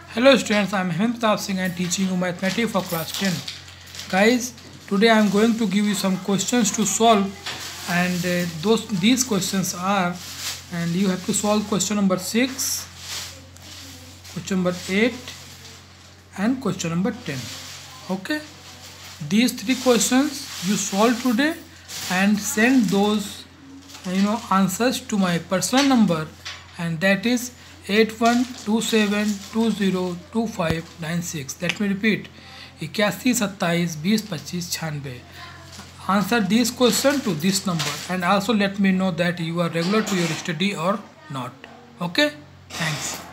Hello students, I am Hemant Singh and teaching you mathematics for class 10. Guys, today I am going to give you some questions to solve, and these questions are, and you have to solve question number 6, question number 8 and question number 10. Okay, these three questions you solve today and send those answers to my personal number, and that is 8127202596. Let me repeat, 8127202596. Answer this question to this number and also let me know that you are regular to your study or not. Okay, thanks.